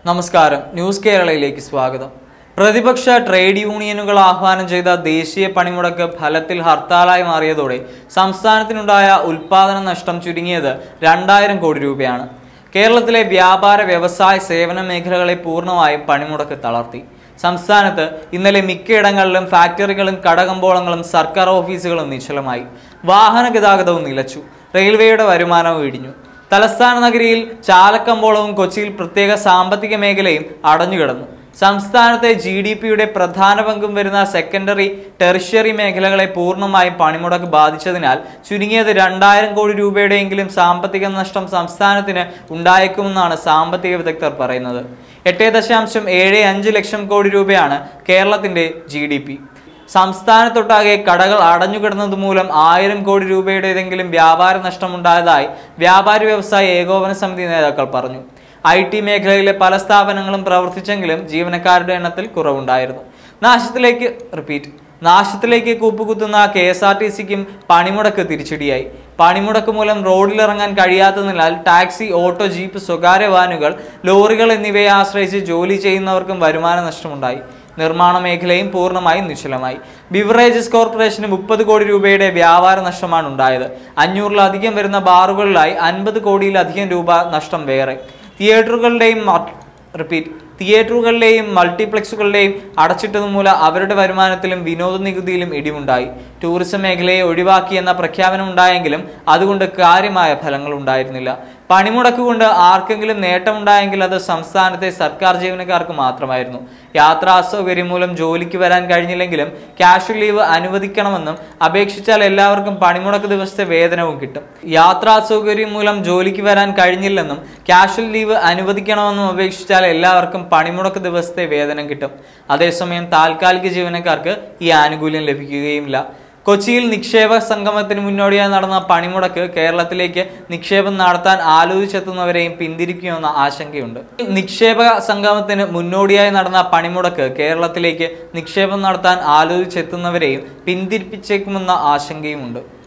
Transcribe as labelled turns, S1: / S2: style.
S1: നമസ്കാരം ന്യൂസ് കേരളയിലേക്ക് സ്വാഗതം. പ്രതിപക്ഷ ട്രേഡ് യൂണിയനുകൾ ആഹ്വാനം ചെയ്ത ദേശീയ പണിമുടക്ക് ഫലത്തിൽ ഹർത്താലായി മാറിയതോടെ സംസ്ഥാനത്തിനുണ്ടായ ഉൽപാദന നഷ്ടം ചുരുങ്ങിയത് 2000 കോടി രൂപയാണ്. കേരളത്തിലെ വ്യാപാര വ്യവസായ സേവന മേഖലകളെ പൂർണ്ണമായും പണിമുടക്ക് തളർത്തി. സംസ്ഥാനത്ത് ഇന്നലെ മിക്കയിടങ്ങളിലും ഫാക്ടറികളും കടകമ്പോളങ്ങളും സർക്കാർ ഓഫീസുകളും നിശ്ചലമായി. വാഹന ഗതാഗതവും നിലച്ചു. റെയിൽവേയുടെ വരുമാനവും ഇടിഞ്ഞു. തലസ്ഥാന നഗരിയിൽ ചാലക്കമ്പോളവും കൊച്ചിയിൽ പ്രത്യേക സാമ്പത്തിക മേഖലയും അടഞ്ഞുകിടന്നു. സംസ്ഥാനത്തെ GDPയുടെ പ്രധാന പങ്കും വരുന്ന സെക്കൻഡറി ടെറിഷ്യറി മേഖലകളെ പൂർണ്ണമായും പണിമുടക്ക് ബാധിച്ചതിനാൽ ചുരുങ്ങിയത് 2000 കോടി രൂപയുടെയെങ്കിലും സാമ്പത്തിക നഷ്ടം സംസ്ഥാനത്തിന് ഉണ്ടായേക്കുമെന്നാണ് സാമ്പത്തിക വിദഗ്ധർ പറയുന്നത്. 8.75 ലക്ഷം കോടി രൂപയാണ് കേരളത്തിന്റെ GDP. സംസ്ഥാനത്തൊട്ടാകെ കടകൾ അടഞ്ഞുകിടന്നത് മൂലം 1000 കോടി രൂപയുടേതെങ്കിലും വ്യാപാര നഷ്ടമുണ്ടായതായി വ്യാപാരി വ്യവസായ ഏകോപന സമിതി നേതാക്കൾ പറഞ്ഞു. IT മേഖലയിലെ പല സ്ഥാപനങ്ങളും പ്രവർത്തിച്ചെങ്കിലും ജീവനക്കാരുടെ എണ്ണത്തിൽ കുറവുണ്ടായിരുന്നു. നാശത്തിലേക്ക് കൂപ്പുകുത്തുന്ന KSRTCക്കും പണിമുടക്ക് തിരിച്ചടിയായി. പണിമുടക്ക് മൂലം റോഡിലിറങ്ങാൻ കഴിയാത്തതിനാൽ ടാക്സി, ഓട്ടോ, ജീപ്പ്, സ്വകാര്യ വാനുകൾ, ലോറികൾ എന്നിവയെ ആശ്രയിച്ച് ജോലി ചെയ്യുന്നവർക്കും വരുമാന നഷ്ടമുണ്ടായി. നിർമ്മാണ മേഖലയും പൂർണ്ണമായും നിശ്ചലമായി. ബിവറേജസ് കോർപ്പറേഷന് 30 കോടി രൂപയുടെ വ്യാപാര നഷ്ടമാണ് ഉണ്ടായത്. 500-ലധികം വരുന്ന ബാറുകളിലായി 50 കോടിയിലധികം രൂപ നഷ്ടം വേറെ. തിയേറ്ററുകളിലെയും മൾട്ടിപ്ലക്സുകളുടെയും അടച്ചിട്ടതുമൂലം അവരുടെ വരുമാനത്തിലും വിനോദ നികുതിയിലും ഇടിവുണ്ടായി. ടൂറിസം മേഖലയെ ഒഴിവാക്കിയെന്ന പ്രഖ്യാപനം ഉണ്ടായെങ്കിലും അതുകൊണ്ട് കാര്യമായ ഫലങ്ങൾ ഉണ്ടായിരുന്നില്ല. പണിമുടക്ക് കൊണ്ട് ആർക്കെങ്കിലും നേട്ടമുണ്ടായെങ്കിൽ അത് സംസ്ഥാനത്തെ സർക്കാർ ജീവനക്കാർക്ക് മാത്രമായിരുന്നു. യാത്രാ അസൗകര്യം മൂലം ജോലിക്ക് വരാൻ കഴിഞ്ഞില്ലെങ്കിലും കാഷ്വൽ ലീവ് അനുവദിക്കണമെന്നും അപേക്ഷിച്ചാൽ എല്ലാവർക്കും പണിമുടക്ക് ദിവസത്തെ വേതനവും കിട്ടും. യാത്രാ അസൗകര്യം മൂലം ജോലിക്ക് വരാൻ കഴിഞ്ഞില്ലെന്നും കാഷ്വൽ ലീവ് അനുവദിക്കണമെന്നും അപേക്ഷിച്ചാൽ എല്ലാവർക്കും പണിമുടക്ക് ദിവസത്തെ വേതനം കിട്ടും. അതേസമയം താൽക്കാലിക ജീവനക്കാർക്ക് ഈ ആനുകൂല്യം ലഭിക്കുകയുമില്ല. കൊച്ചിയിൽ നിക്ഷേപ സംഗമത്തിന് മുന്നോടിയായി നടന്ന പണിമുടക്ക് കേരളത്തിലേക്ക് നിക്ഷേപം നടത്താൻ ആലോചിച്ചെത്തുന്നവരെയും പിന്തിരിക്കുമെന്ന ആശങ്കയുണ്ട്. നിക്ഷേപ സംഗമത്തിന് മുന്നോടിയായി നടന്ന പണിമുടക്ക് കേരളത്തിലേക്ക് നിക്ഷേപം നടത്താൻ ആലോചിച്ചെത്തുന്നവരെയും പിന്തിരിപ്പിച്ചേക്കുമെന്ന ആശങ്കയുമുണ്ട്.